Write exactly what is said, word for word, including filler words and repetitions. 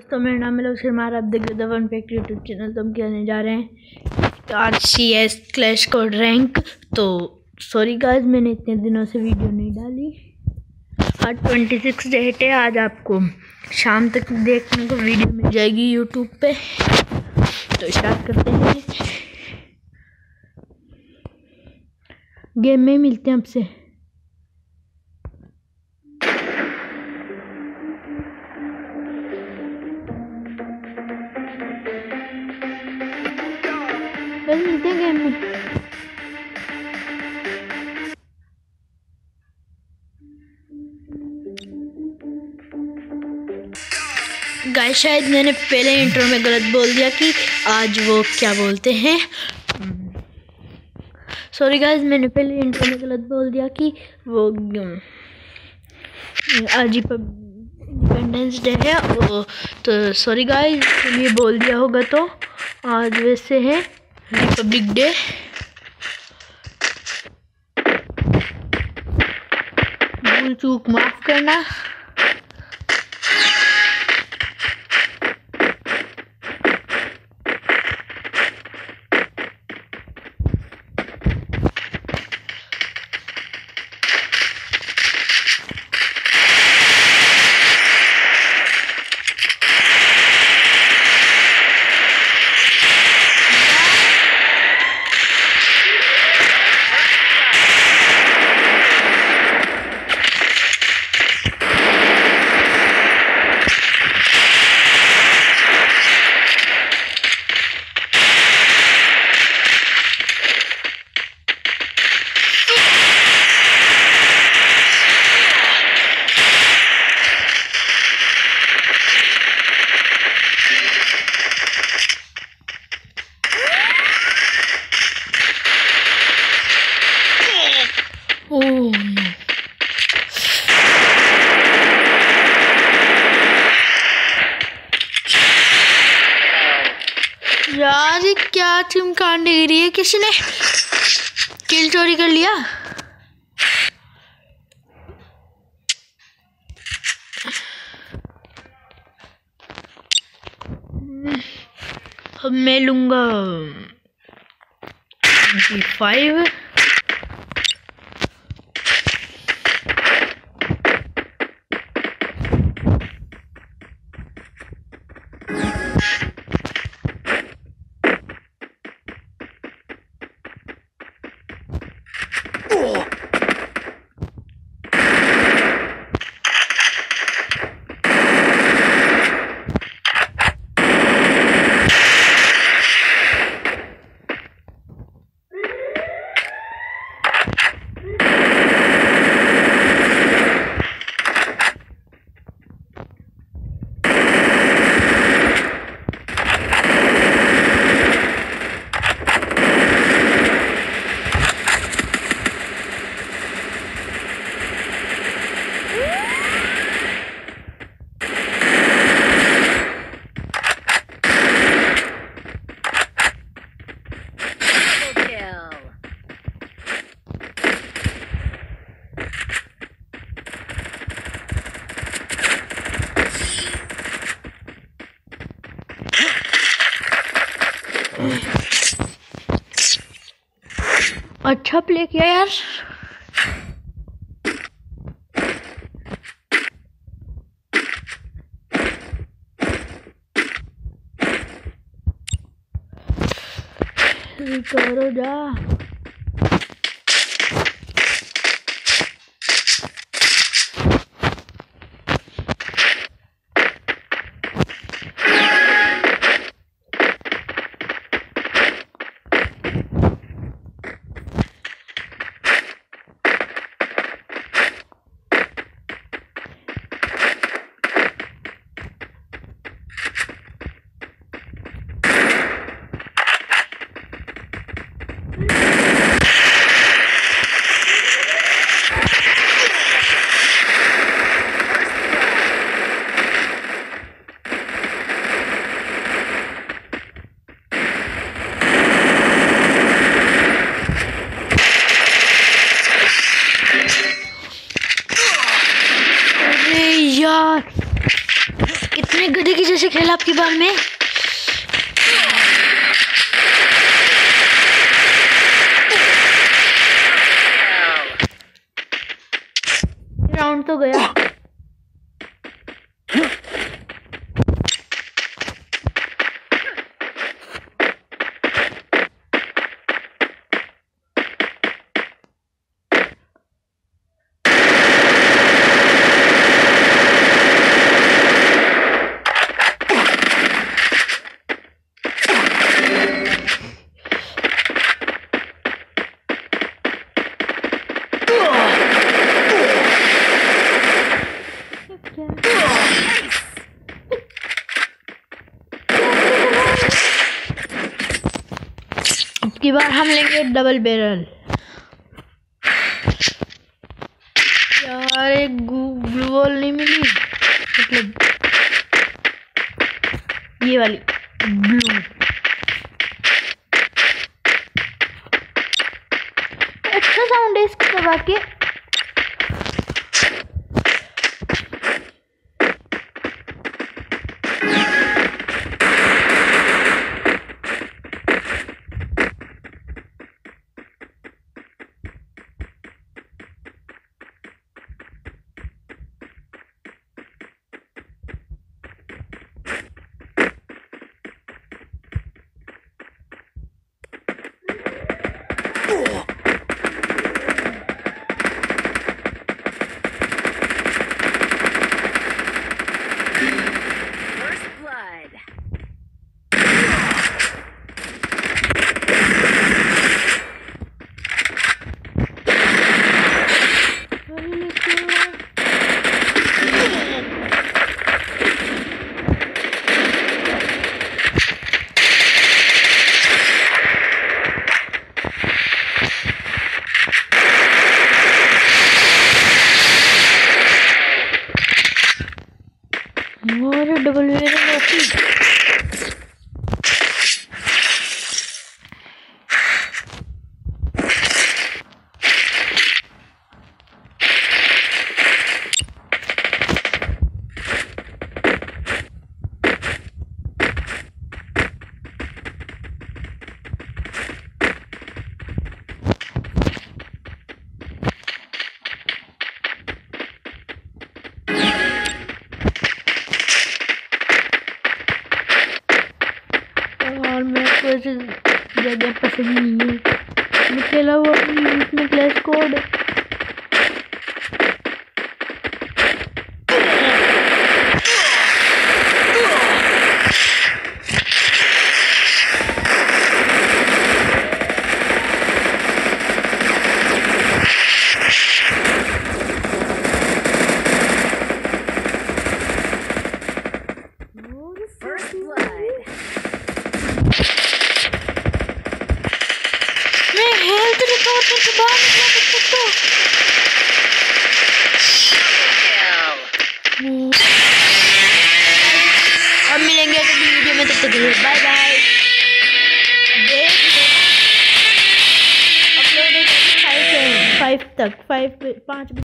दोस्तों, मेरा नाम है शर्मार, आप देख रहे थे वन फैक्ट यूट्यूब चैनल। तो हम खेलने जा रहे हैं आज C S clash code rank. तो सॉरी गाइस, मैंने इतने दिनों से वीडियो नहीं डाली। आज ट्वेंटी सिक्स डेट है, आज आपको शाम तक देखने को वीडियो मिल जाएगी यूट्यूब पे। तो स्टार्ट करते हैं, गेम में मिलते हैं आपसे। कल मिलते हैं गेम में। गाइस, शायद मैंने पहले इंट्रो में गलत बोल दिया कि आज वो क्या बोलते हैं। सॉरी गाइस, मैंने पहले इंट्रो में गलत बोल दिया कि वो आज इंडिपेंडेंस डे है। तो सॉरी गाइस, ये बोल दिया होगा। तो आज वैसे है रिपब्लिक डे। भूल चूक माफ करना। ओह यार, ये क्या टीम कांड गिरी रही है? किसी ने किल चोरी कर लिया। अब मैं लूंगा फाइव। अच्छा प्ले किया यार। रिकवर हो जा। Mm-hmm. से खेला आपकी बार में। राउंड तो गया। की बार हम लेंगे डबल बैरल। यार एक ग्लू वॉल नहीं मिली, मतलब ये वाली ब्लू। अच्छा साउंड है इसको दबा के। डबल और मेरे को ऐसे जगह पसंद नहीं है। मैं खेला हुआ इसमें क्लैश कोड। अब मिलेंगे अगली वीडियो में, तब तक के लिए bye bye. Upload five five तक फाइव पाँच